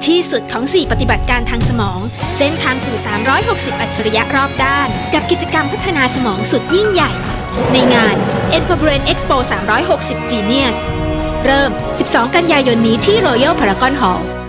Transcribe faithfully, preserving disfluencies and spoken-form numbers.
ที่สุดของสี่ปฏิบัติการทางสมองเส้นทางสู่สามร้อยหกสิบอัจฉริยะรอบด้านกับกิจกรรมพัฒนาสมองสุดยิ่งใหญ่ในงาน Enfobrain Expo สามร้อยหกสิบ Genius เริ่ม สิบสอง กันยายนนี้ที่ Royal Paragon Hall